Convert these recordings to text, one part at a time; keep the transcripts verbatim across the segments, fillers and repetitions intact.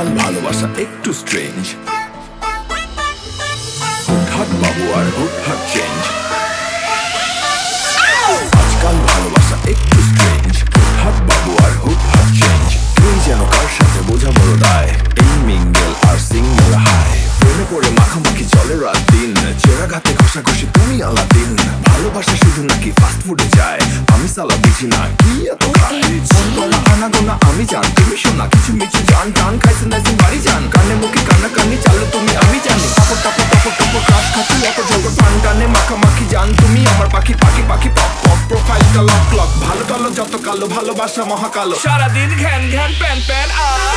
আজকাল ভালোবাসা একটু স্ট্রেঞ্জ, হুটহাট বাবু আর হুটহাট চেঞ্জ। আজকাল ভালোবাসা একটু স্ট্রেঞ্জ, হুটহাট বাবু আর হুটহাট চেঞ্জ। তুই যেন কার সাথে বোঝা বড় দায়, এই মিঙ্গেল আর সিঙ্গেল হায়। প্রেমে পড়ে মাখামাখি চলে রাত দিন, চেরা গাতে ঘষাঘষি তুমি আলাদিন। ভালোবাসা শুধু নাকি ফাস্ট ফুডে যায়, আমি সালা বুঝি না কি এত খায়। ফোন করা আনা গোনা আমি জান, তুমি শোনা কিছু মিছু জান টান খাইছেন নাইছেন বাড়ি যান। কানে মুখে কান্না কান্নি চালো তুমি আমি জানি, টাপর টাপর টাপর টাপর ক্রাশ খাচ্ছি অত ঝগড় ফান টানে মাখামাখি জান। তুমি আমার পাখি পাখি পাখি পপ পপ, প্রোফাইলটা লক লক। ভালো টালো যত কালো, ভালোবাসা মহাকালো। সারাদিন ঘ্যান ঘ্যান প্যান প্যান আর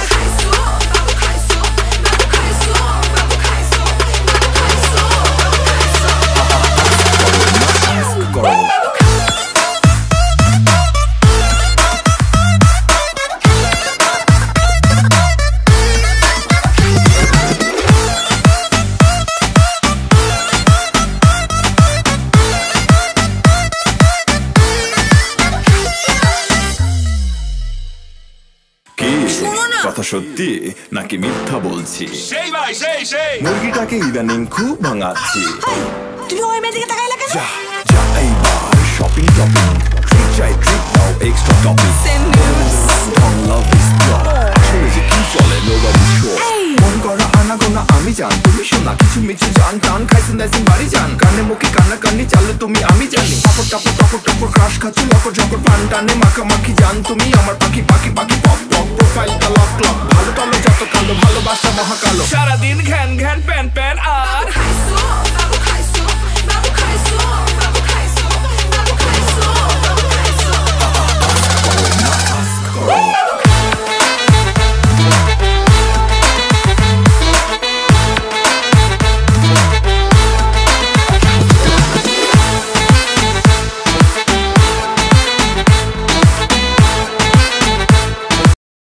কথা সত্যি নাকি মিথ্যা বলছি? সেই ভাই সেই সেই মুরগিটাকে ইদানিং খুব ভাঙাচ্ছি। তুমি ওই মেয়ের দিকে তাকাইলা কেন? যা যা এইবার শপিং টপিং, ট্রিট চাই ট্রিট দাও extra topping. Don't love this job, আসলে যে কি চলে nobody sure। মন করা আনা গোনা আমি জান, তুমি শোনা কিছু মিছু জান টান খাইছেন নাইছেন বাড়ি যান। কানে মুখে কান্না কান্নি চালো তুমি আমি জানি, টাপর টাপর টাপর টাপর ক্রাশ খাচ্ছি লকর ঝকর ফান টানে মাখামাখি জান। তুমি আমার পাখি পাখি পাখি পপ পপ, প্রোফাইলটা লক লক। ভালো টালো যত কালো, ভালোবাসা মহাকালো। সারাদিন ঘ্যান ঘ্যান প্যান প্যান আর